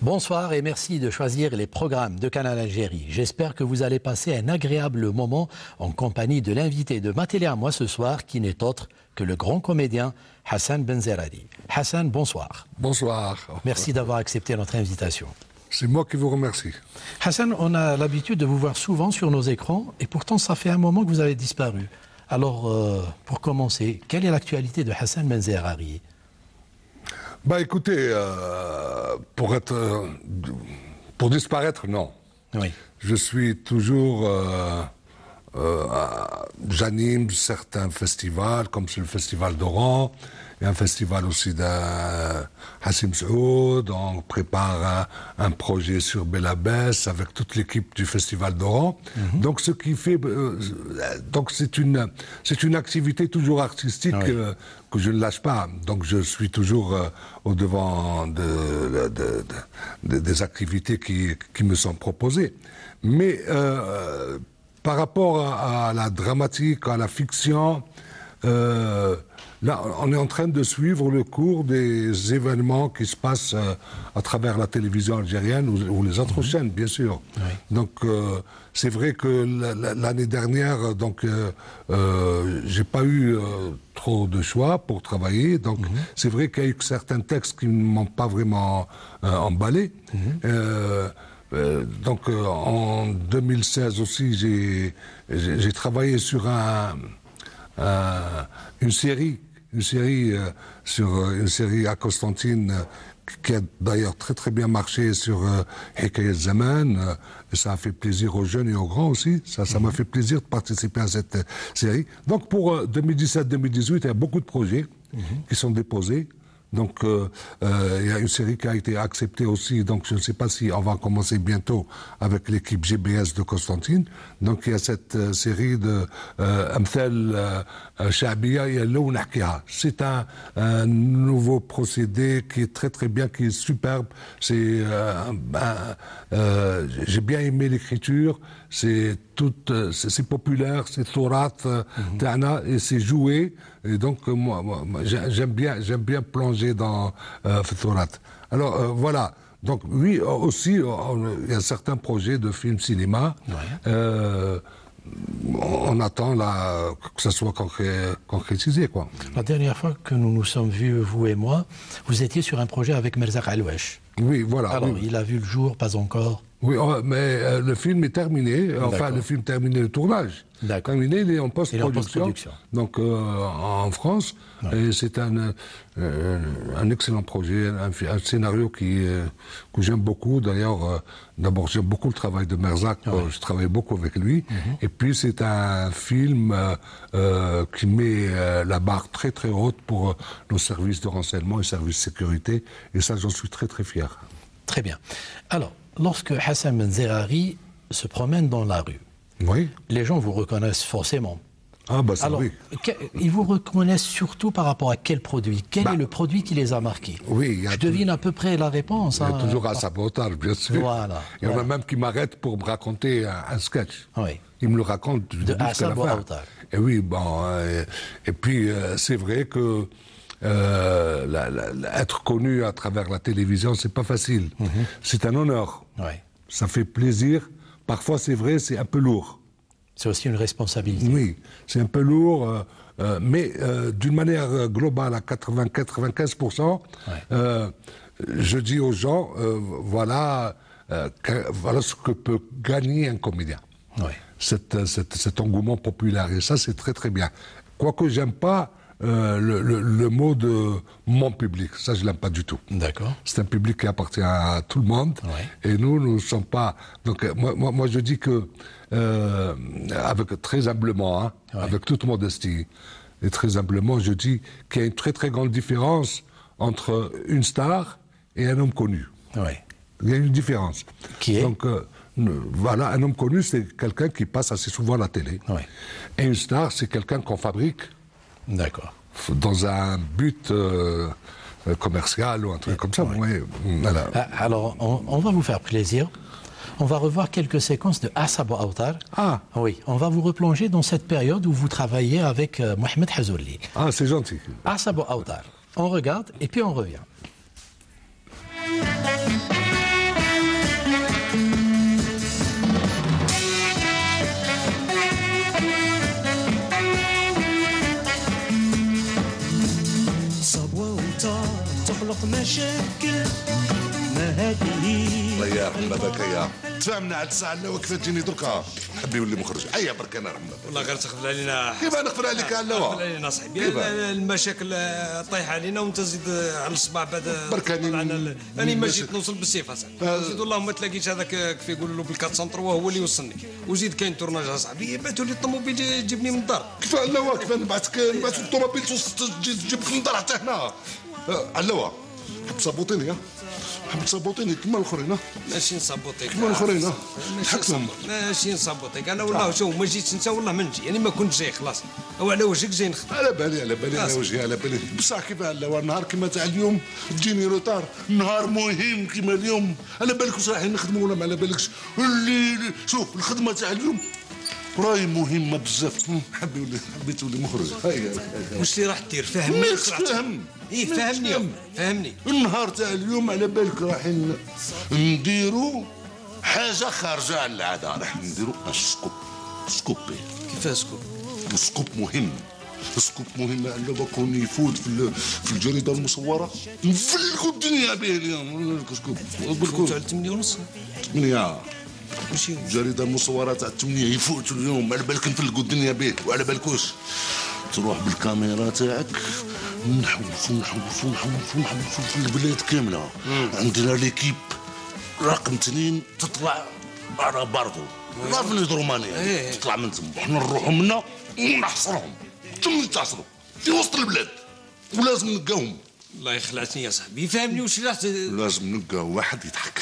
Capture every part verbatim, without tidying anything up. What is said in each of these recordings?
Bonsoir et merci de choisir les programmes de Canal Algérie. J'espère que vous allez passer un agréable moment en compagnie de l'invité de ma télé à moi ce soir, qui n'est autre que le grand comédien Hassan Benzerari. Hassan, bonsoir. Bonsoir. Merci d'avoir accepté notre invitation. C'est moi qui vous remercie. Hassan, on a l'habitude de vous voir souvent sur nos écrans et pourtant ça fait un moment que vous avez disparu. Alors, euh, pour commencer, quelle est l'actualité de Hassan Benzerari ? Bah écoutez, euh, pour être, euh, pour disparaître, non. Oui. Je suis toujours, euh, euh, j'anime certains festivals, comme c'est le festival d'Oran, et un festival aussi de Hassim Saoud. On prépare un, un projet sur Belabès avec toute l'équipe du festival d'Oran. Mm-hmm. Donc ce qui fait, euh, donc c'est une, c'est une activité toujours artistique. Oui. euh, que je ne lâche pas. Donc je suis toujours euh, au devant de, de, de, de, des activités qui, qui me sont proposées. Mais euh, par rapport à, à la dramatique, à la fiction, euh, là, on est en train de suivre le cours des événements qui se passent euh, à travers la télévision algérienne ou, ou les autres mmh. chaînes, bien sûr. Oui. Donc, euh, c'est vrai que l'année dernière, donc, euh, euh, j'ai pas eu euh, trop de choix pour travailler. Donc, mmh. c'est vrai qu'il y a eu certains textes qui ne m'ont pas vraiment euh, emballé. Mmh. Euh, Euh, donc euh, en deux mille seize aussi, j'ai, j'ai, j'ai travaillé sur un, un, une série, une série euh, sur une série à Constantine euh, qui a d'ailleurs très très bien marché sur Hikayat Zaman. Euh, et ça a fait plaisir aux jeunes et aux grands aussi. Ça, ça mm-hmm. m'a fait plaisir de participer à cette euh, série. Donc pour euh, deux mille dix-sept deux mille dix-huit, il y a beaucoup de projets mm-hmm. qui sont déposés. Donc, euh, euh, il y a une série qui a été acceptée aussi. Donc, je ne sais pas si on va commencer bientôt avec l'équipe G B S de Constantine. Donc, il y a cette euh, série de Amthal Sha'biya et Lo Nahkiha. C'est un, un nouveau procédé qui est très très bien, qui est superbe. C'est, euh, ben, euh, j'ai bien aimé l'écriture. C'est tout, c'est, c'est populaire, c'est Thorat, mm-hmm. Ta'na, et c'est joué. Et donc, moi, moi j'aime bien, j'aime bien plonger dans euh, Thorat. Alors, euh, voilà. Donc, oui, aussi, on, il y a certains projets de films cinéma. Ouais. Euh, on attend là, que ça soit concré, concrétisé, quoi. La dernière fois que nous nous sommes vus, vous et moi, vous étiez sur un projet avec Merzak Alouesh. Oui, voilà. Alors, oui. il a vu le jour, pas encore. Oui, mais euh, le film est terminé. D'accord. Enfin, le film terminé le tournage. D'accord. Terminé, il est en post-production. Post donc euh, en France. Ouais. Et c'est un, euh, un excellent projet, un, un scénario qui, euh, que j'aime beaucoup. D'ailleurs, euh, d'abord, j'aime beaucoup le travail de Merzak. Ouais. Je travaille beaucoup avec lui. Mm-hmm. Et puis, c'est un film euh, euh, qui met euh, la barre très très haute pour euh, nos services de renseignement et services de sécurité. Et ça, j'en suis très très fier. Très bien. Alors, lorsque Hassan Benzerari se promène dans la rue, oui. les gens vous reconnaissent forcément. Ah bah ça, alors, oui. Ils vous reconnaissent surtout par rapport à quel produit? Quel bah, est le produit qui les a marqués? Oui. Il y a Je devine à peu près la réponse. Il y a hein, toujours un sabotage, bien sûr. Voilà. Il y en voilà. a même qui m'arrêtent pour me raconter un, un sketch. Oui. Ils me le racontent du de début jusqu'à la fin. Et oui, bon. Et, et puis, euh, c'est vrai que Euh, la, la, la, être connu à travers la télévision, c'est pas facile. Mm-hmm. C'est un honneur. Ouais. Ça fait plaisir. Parfois, c'est vrai, c'est un peu lourd. C'est aussi une responsabilité. Oui, c'est un peu lourd, euh, euh, mais euh, d'une manière globale, à quatre-vingts à quatre-vingt-quinze pour cent, ouais. euh, je dis aux gens, euh, voilà, euh, que, voilà ce que peut gagner un comédien. Ouais. Cet, cet, cet engouement populaire. Et ça, c'est très très bien. Quoique j'aime pas Euh, le, le, le mot de mon public, ça je l'aime pas du tout. D'accord. C'est un public qui appartient à tout le monde, ouais. et nous, nous ne sommes pas. Donc moi, moi, moi je dis que, euh, avec très humblement, hein, ouais. avec toute modestie, et très humblement, je dis qu'il y a une très très grande différence entre une star et un homme connu. Ouais. Il y a une différence. Qui est Donc euh, voilà, un homme connu, c'est quelqu'un qui passe assez souvent à la télé. Ouais. Et une star, c'est quelqu'un qu'on fabrique. D'accord. Dans un but euh, commercial ou un truc ouais, comme ça. Ouais. Oui, voilà. Alors, on, on va vous faire plaisir. On va revoir quelques séquences de Asabo Aoutar. Ah. Oui, on va vous replonger dans cette période où vous travaillez avec euh, Mohamed Hazouli. Ah, c'est gentil. Asabo Aoutar. On regarde et puis on revient. ما هذه الله يرحم باباك يا تفاهمنا على الساعه الاولى كيف تجيني دركا حبي يولي مخرج هيا برك انا رحم والله غير تغفل علينا. كيف نغفر عليك على تغفل علينا صاحبي. المشاكل طايحه علينا وانت زيد على الصباح بعد برك انا انا ما جيت نوصل بالسيف اصاحبي. زيد والله ما تلاقيش هذاك كيف يقولوا له بالكات سنتر وهو اللي يوصلني وزيد كاين تورناج اصاحبي بعثوا لي الطوموبيل تجيبني من الدار. كيف علوا كيف نبعثك نبعث الطوموبيل تجيبك من الدار حتى هنا علوا حب صابوطيني ها حب تصابوطيني كيما الاخرين. ماشي نصابوطيك كيما الاخرين حكتهم ماشي نصابوطيك انا والله شوف ما جيتش انت والله ما نجي يعني ما كنت جاي خلاص او على وجهك جاي نخدم. على بالي على بالي على وجهي على بالي بصح كيف على نهار كيما تاع اليوم تجيني روتار نهار مهم كيما اليوم على بالك واش رايحين نخدموا ولا ما على بالكش اللي شوف الخدمه تاع اليوم راهي مهمه بزاف. حبي ولي حبيت ولي مخرج هيا واش اللي راح دير فهمني. ما تفهم ايه فهمني فهمني النهار تاع اليوم على بالك رايحين نديروا حاجه خارجه على العاده راح نديروا سكوب سكوب كيفاش سكوب سكوب مهم سكوب مهم على بكون يفوت في في الجريده المصوره نفلقوا الدنيا به اليوم سكوب نقول لكم ثمانية ونص ثمانية ماشي الجريده المصوره تاع ثمانية يفوتوا اليوم على بالك نفلقوا الدنيا به وعلى بالك واش تروح بالكاميرا تاعك نحوس نحوس نحوس نحوس في البلاد كامله. عندنا ليكيب رقم اثنين تطلع على باردو لا في رومانيا تطلع من تما حنا نروحوا منا ونحصرهم ثم يتعصروا في وسط البلاد ولازم نلقاهم. الله يخلعتني يا صاحبي فهمني واش راح لازم نلقى واحد يضحك.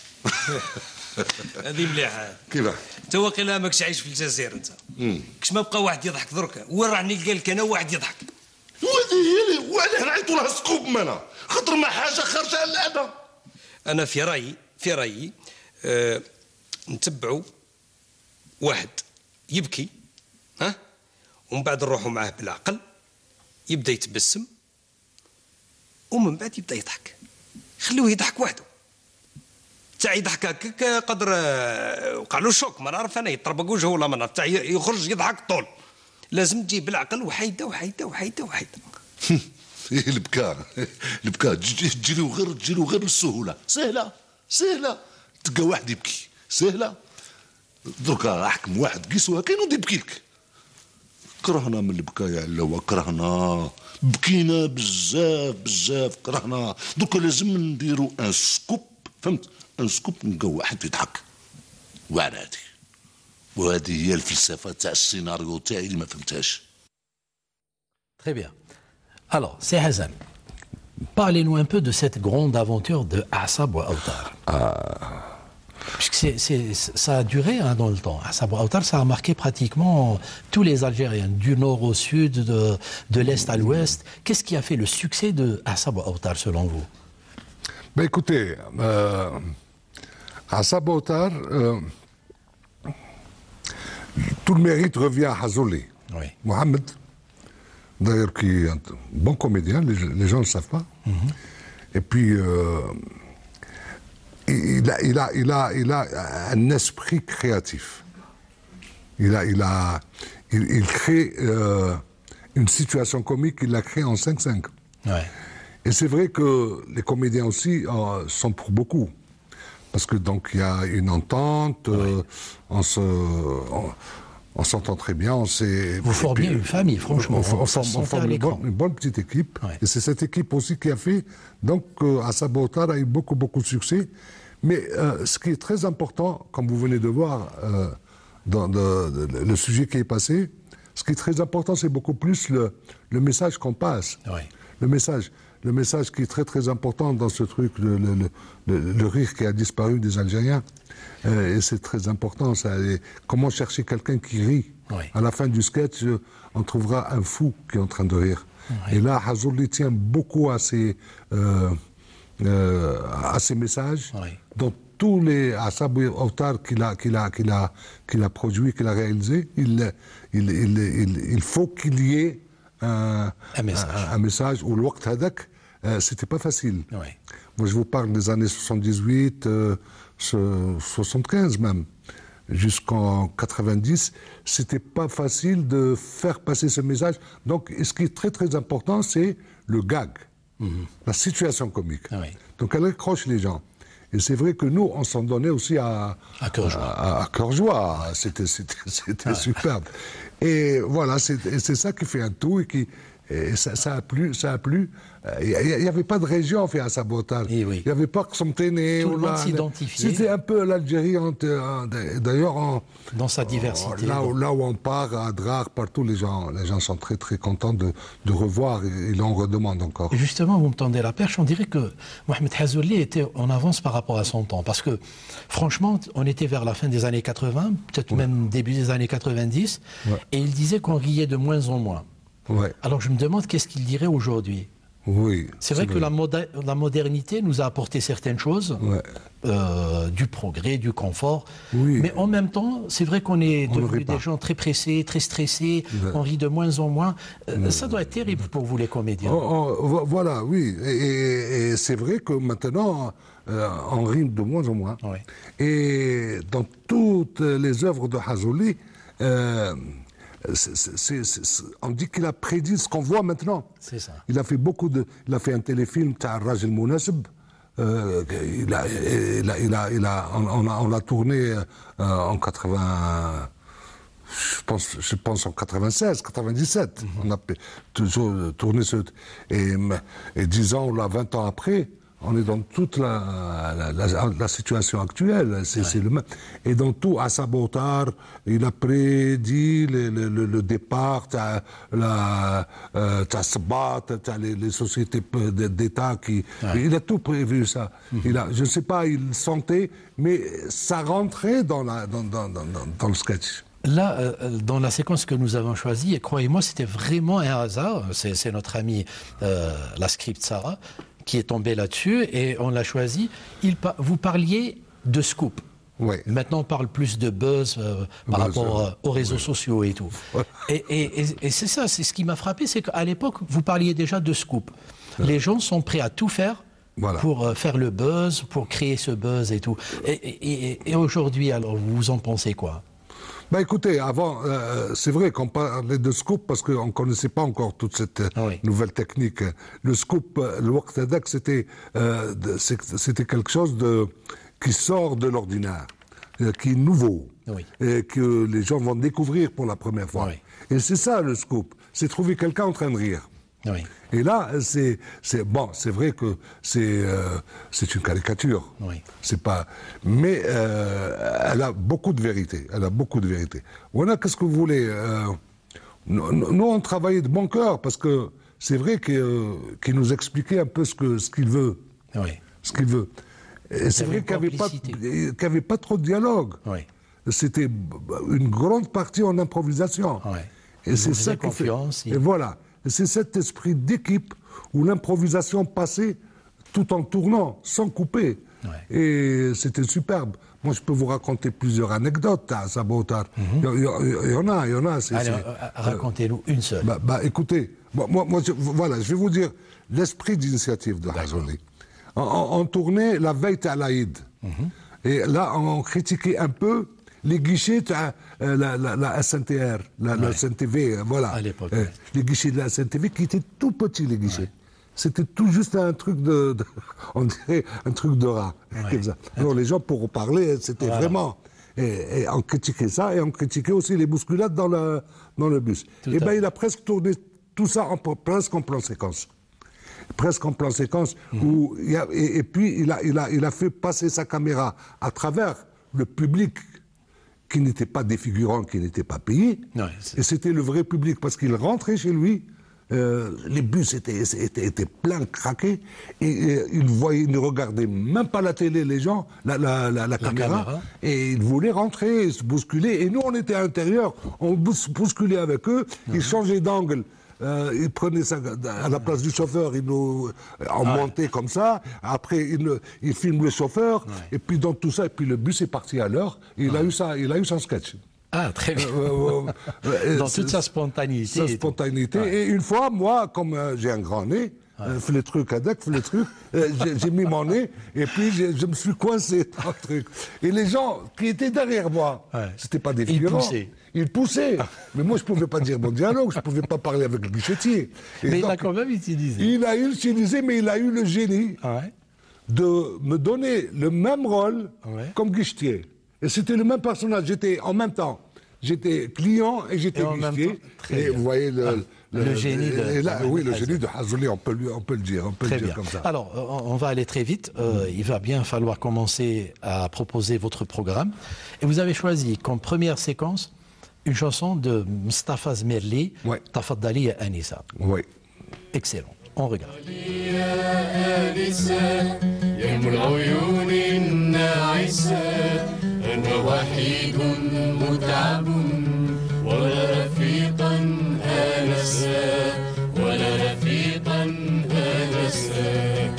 هذه مليحه. كيفاه انت واقيلا ماكش عايش في الجزائر انت. كش ما بقى واحد يضحك درك وين راح نلقى لك انا واحد يضحك. وهذه هي اللي وعلاه نعيطوا لها سكوب مانا خاطر ما حاجه خارجه على العاده. انا في رايي في رايي أه نتبعوا واحد يبكي ها ومن بعد نروحوا معاه بالعقل يبدا يتبسم ومن بعد يبدا يضحك. خلوه يضحك وحده تاع يضحك هكاك قدر وقع له شوك ما نعرف انا يطربق وجهه ولا ما نعرف تاع يخرج يضحك طول. لازم تجيب بالعقل وحيده وحيده وحيده وحيده. ايه البكاء البكاء تجريو غير تجريو غير السهوله سهله سهله تلقى واحد يبكي سهله دركا احكم واحد قيسوها كاين ودي يبكي لك. كرهنا من البكاء يا علوه كرهنا بكينا بزاف بزاف كرهنا دركا لازم نديرو ان سكوب فهمت ان سكوب نلقاو واحد يضحك وعلى هادي وهذه هي الفلسفه تاع السيناريو تاعي اللي ما فهمتهاش. Très bien. Alors, c'est Hassan. Parlez-nous un peu de cette grande aventure de Assab wa Aoutar. Ah. Puisque c'est, c'est, ça a duré hein, dans le temps. Assab wa Aoutar, ça a marqué pratiquement tous les Algériens, du nord au sud, de, de l'est à l'ouest. Qu'est-ce qui a fait le succès de Assab wa Aoutar selon vous? Ben écoutez, euh, Assab wa Aoutar, euh, tout le mérite revient à Hazouli. Oui. Mohamed, d'ailleurs, qui est un bon comédien, les, les gens ne le savent pas. Mm-hmm. Et puis, euh, il, a, il, a, il, a, il a un esprit créatif. Il, a, il, a, il, il crée euh, une situation comique, il l'a créée en cinq cinq. Ouais. Et c'est vrai que les comédiens aussi euh, sont pour beaucoup. Parce que donc il y a une entente, euh, ouais. on se... On, On s'entend très bien, on sait... Vous formiez une famille, franchement. On, on, on, forme, on forme une, bonne, une bonne petite équipe. Ouais. Et c'est cette équipe aussi qui a fait... Donc, euh, Assab wa Aoutar a eu beaucoup, beaucoup de succès. Mais euh, ce qui est très important, comme vous venez de voir, euh, dans de, de, de, le sujet qui est passé, ce qui est très important, c'est beaucoup plus le, le message qu'on passe. Ouais. Le message. Le message qui est très, très important dans ce truc, le, le, le, le rire qui a disparu des Algériens. Euh, et c'est très important, ça. Et comment chercher quelqu'un qui rit? Oui. À la fin du sketch, on trouvera un fou qui est en train de rire. Oui. Et là, Hazouli tient beaucoup à ses, euh, euh, à ses messages. Oui. Dans tous les Assab wa Aoutar qu'il a, qu'il a, qu'il a, qu'il a produit, qu'il a réalisé, il, il, il, il, il faut qu'il y ait un, un message. Un, un message où le waqt hadak, euh, c'était pas facile. Oui. Moi, je vous parle des années soixante-dix-huit, euh, soixante-quinze même, jusqu'en quatre-vingt-dix, c'était pas facile de faire passer ce message. Donc, ce qui est très très important, c'est le gag, mm-hmm. la situation comique. Ah oui. Donc elle accroche les gens. Et c'est vrai que nous, on s'en donnait aussi à, à cœur joie. À, à cœur joie. C'était, c'était, c'était ah. superbe. Et voilà, c'est, c'est ça qui fait un tout et qui... Et ça, ça a plu, ça a plu. Il n'y avait pas de région fait à Sabotage. Il n'y avait pas que son téné. Tout le monde s'identifiait. C'était un peu l'Algérie, d'ailleurs, en, dans sa diversité. Là où, là où on part, à Drar, partout, les gens, les gens sont très très contents de, de revoir et ils en redemandent encore. Et justement, vous me tendez la perche, on dirait que Mohamed Hazouli était en avance par rapport à son temps. Parce que, franchement, on était vers la fin des années quatre-vingts, peut-être ouais. même début des années quatre-vingt-dix, ouais. et il disait qu'on riait de moins en moins. Ouais. Alors je me demande qu'est-ce qu'il dirait aujourd'hui. Oui. C'est vrai, vrai que la, moda la modernité nous a apporté certaines choses, ouais. euh, du progrès, du confort, oui. mais en même temps, c'est vrai qu'on est devenus des gens très pressés, très stressés, ouais. on rit de moins en moins. Euh, ouais. Ça doit être terrible pour vous les comédiens. Oh, oh, voilà, oui. Et, et, et c'est vrai que maintenant, euh, on rit de moins en moins. Ouais. Et dans toutes les œuvres de Hazouli, euh, C'est, c'est, c'est, on dit qu'il a prédit ce qu'on voit maintenant. C'est ça. Il a fait beaucoup de. Il a fait un téléfilm, Raj El Mounasib. Euh, il a, il a, il a, il a, on, on l'a tourné euh, en quatre-vingts. Je pense, je pense en quatre-vingt-seize, quatre-vingt-dix-sept. Mm-hmm. On a toujours tourné ce. Et, et dix ans ou là, vingt ans après. On est dans toute la, la, la, la situation actuelle, c'est ouais. le même. Et dans tout, à Sabotar, il a prédit le, le, le, le départ, t'as la, euh, t'as Sabat, t'as les, les sociétés d'État qui, ouais. il a tout prévu ça. Mm-hmm. Il a, je ne sais pas, il sentait, mais ça rentrait dans la, dans, dans, dans, dans le sketch. Là, euh, dans la séquence que nous avons choisie, et croyez-moi, c'était vraiment un hasard. C'est notre amie, euh, la script Sarah, qui est tombé là-dessus et on l'a choisi. Il, vous parliez de scoop. Oui. Maintenant, on parle plus de buzz euh, par buzz, rapport euh, aux réseaux oui. sociaux et tout. Ouais. Et, et, et, et c'est ça, c'est ce qui m'a frappé, c'est qu'à l'époque, vous parliez déjà de scoop. Ouais. Les gens sont prêts à tout faire voilà. pour euh, faire le buzz, pour créer ce buzz et tout. Et, et, et, et aujourd'hui, alors, vous en pensez quoi? Ben écoutez, avant, euh, c'est vrai qu'on parlait de scoop parce qu'on ne connaissait pas encore toute cette ah oui. nouvelle technique. Le scoop, le Waqtadak, c'était euh, c'était quelque chose de, qui sort de l'ordinaire, qui est nouveau, oui. et que les gens vont découvrir pour la première fois. Oui. Et c'est ça le scoop, c'est trouver quelqu'un en train de rire. Oui. Et là, c'est bon, c'est vrai que c'est euh, c'est une caricature. Oui. C'est pas, mais euh, elle a beaucoup de vérité. Elle a beaucoup de vérité. Voilà, qu'est-ce que vous voulez euh, nous, nous, on travaillait de bon cœur parce que c'est vrai qu'il euh, qu'il nous expliquait un peu ce que ce qu'il veut. Oui. Ce qu'il veut. Et c'est vrai qu'il n'y avait pas qu'il n'y avait pas trop de dialogue. Oui. C'était une grande partie en improvisation. Oui. Et c'est ça qui fait. Et voilà. C'est cet esprit d'équipe où l'improvisation passait tout en tournant, sans couper. Ouais. Et c'était superbe. Moi, je peux vous raconter plusieurs anecdotes à Sabotar. Mm-hmm. il, y, il y en a, il y en a. Allez, racontez-nous une seule. Bah, bah écoutez, moi, moi je, voilà, je vais vous dire l'esprit d'initiative de Hazouli. On, on, on tournait la veille à l'Aïd. Mm-hmm. Et là, on critiquait un peu les guichets de euh, la, la, la S N T R, la, ouais. la S N T V, voilà. À l'époque. Euh, ouais. Les guichets de la S N T V qui étaient tout petits, les guichets. Ouais. C'était tout juste un truc de, de, on dirait, un truc de rat. Ouais. Comme ça. Alors les gens, pour parler, c'était voilà. vraiment... Et, et on critiquait ça, et on critiquait aussi les bousculades dans le, dans le bus. Tout et bien, il a presque tourné tout ça en, presque en plan séquence. Presque en plan séquence, mmh. où il y a, et, et puis il a, il, a, il a fait passer sa caméra à travers le public qui n'étaient pas des figurants, qui n'étaient pas payés. Ouais, et c'était le vrai public, parce qu'il rentrait chez lui, euh, les bus étaient, étaient, étaient pleins, craqués, et, et il voyait, il ne regardait même pas la télé, les gens, la, la, la, la, la caméra, caméra, et il voulait rentrer, se bousculer, et nous on était à l'intérieur, on bousculait avec eux, mmh. ils changeaient d'angle. Euh, il prenait ça à la place du chauffeur, il nous en ah montait ouais. comme ça. Après, il, il filme le chauffeur, ouais. et puis dans tout ça, et puis le bus est parti à l'heure. Il ouais. a eu ça, il a eu son sketch. Ah, très bien. Euh, euh, dans toute sa spontanéité. Sa spontanéité. Et, ouais. et une fois, moi, comme euh, j'ai un grand nez, ouais. euh, fais le truc avec, fais le truc, euh, j'ai mis mon nez, et puis je me suis coincé dans le truc. Et les gens qui étaient derrière moi, ouais. c'était pas des figurants. Ils poussaient. Il poussait, mais moi je pouvais pas dire mon dialogue, je pouvais pas parler avec le guichetier. Et mais donc, il a quand même utilisé. Il a utilisé, mais il a eu le génie ah ouais. de me donner le même rôle Ouais. comme guichetier. Et c'était le même personnage. J'étais en même temps, j'étais client et j'étais Et en même guichetier. temps, très Et bien. vous voyez le, Ah, le génie de- et là, de oui, le Hazzouli. génie de Hazzouli, on peut, lui- on peut le dire, on peut Très le dire bien. comme ça. Alors, on on va aller très vite. Euh, il va bien falloir commencer à proposer votre programme. Et vous avez choisi comme première séquence une chanson de Mustafa Zmerli, Ouais. Tafaddali ya Anissa. Oui. Excellent. On regarde. يا آنسة يا أم العيون الناعسة أنا وحيد متعب ولا رفيقا آنسا ولا رفيقا آنسا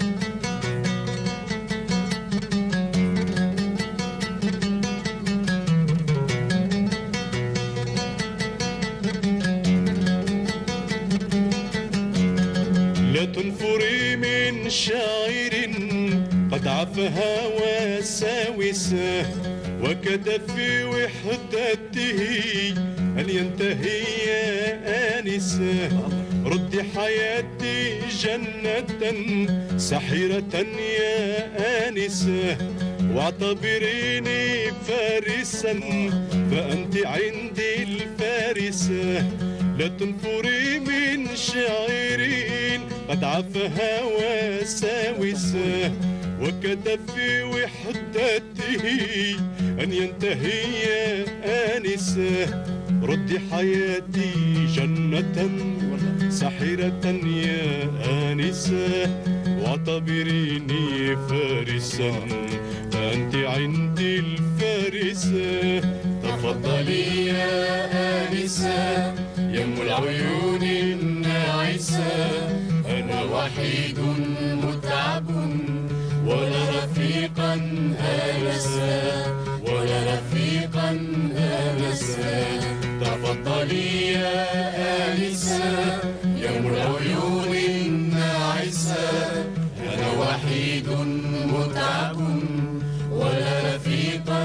لا تنفري من شاعر قد عفها وساوسه وكاد في وحدته أن ينتهي يا آنسة ردي حياتي جنة سحيرة يا آنسة واعتبريني فارسا فأنت عندي الفارسة لا تنفري من شاعرين قد عفها وساوسه وكاد في وحدته أن ينتهي يا آنسة ردي حياتي جنة سحيرة يا آنسة واعتبريني فارسا فأنت عندي الفارسة تفضلي يا آنسة يا أم العيون الناعسة أنا وحيد متعب ولا رفيقا آنسا ولا رفيقا آنسا تفضلي يا آنسة يا أم العيون الناعسة أنا وحيد متعب ولا رفيقا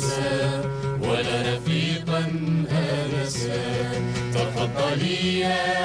آنسا ولا رفيقا آنسا تفضلي يا